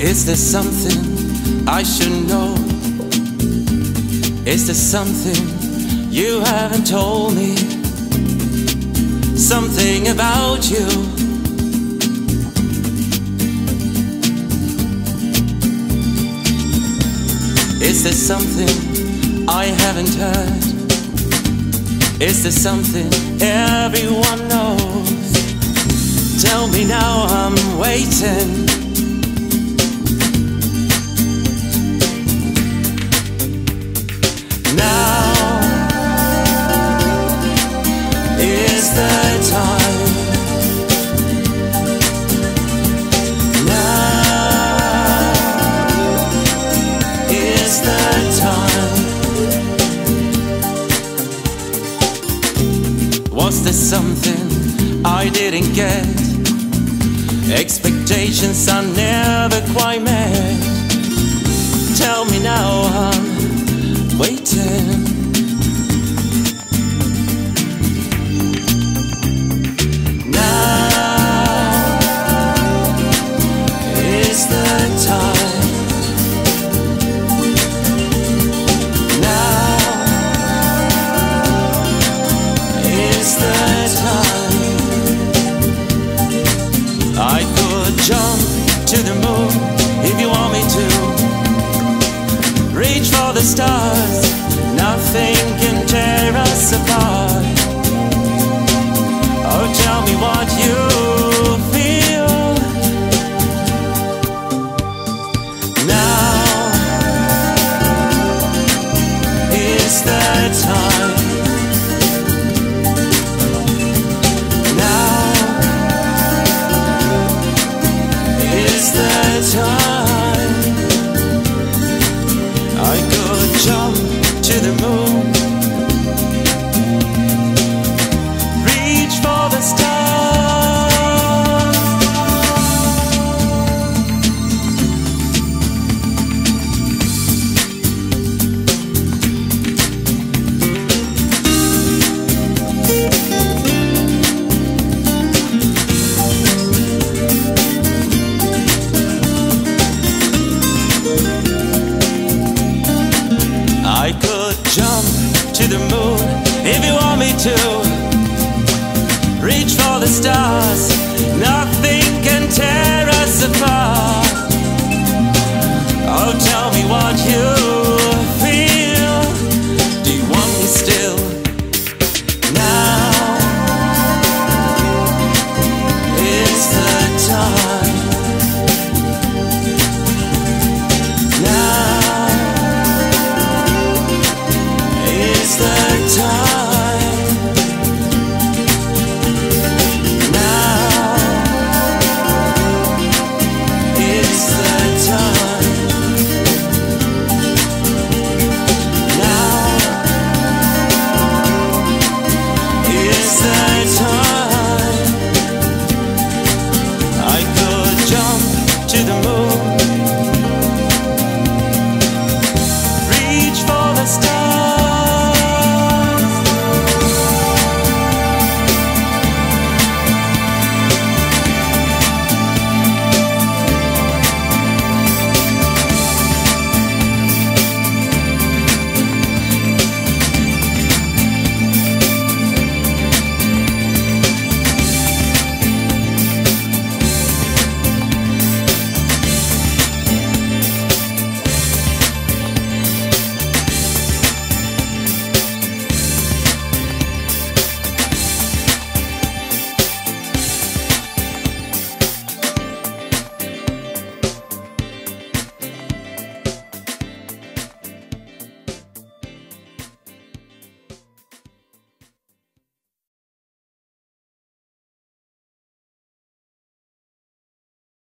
Is there something I should know? Is there something you haven't told me? Something about you. Is there something I haven't heard? Is there something everyone knows? Tell me now, I'm waiting. Now is the time. Now is the time. Was there something I didn't get? Expectations I never quite met. Tell me now, I'm waiting. Now is the time. Now is the time. I could jump to the moon if you want me to. Reach for the stars, nothing can tear us apart. Oh, tell me what you feel. Now is the time. Now is the time. I could jump to the moon, reach for the stars. I could jump to the moon if you want me to. Reach for the stars, nothing can tear us apart. Oh, tell me what you